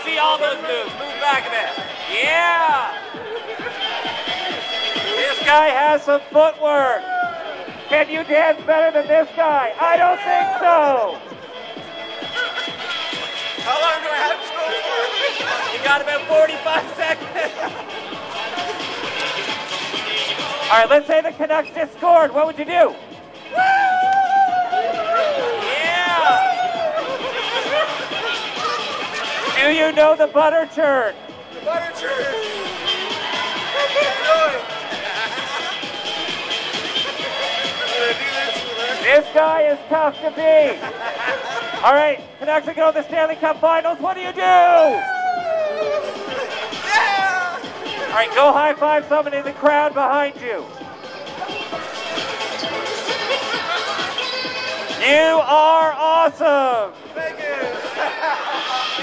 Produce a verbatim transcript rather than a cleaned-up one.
see all those moves. Move back a bit. Yeah! This guy has some footwork. Can you dance better than this guy? I don't think so. How long do I have to go for? You got about forty-five seconds. All right, let's say the Canucks just scored. What would you do? Yeah! Do you know the butter churn? The butter churn. This guy is tough to beat. All right, Canucks are going to the Stanley Cup Finals. What do you do? Yeah! All right, go high five somebody in the crowd behind you. You are awesome.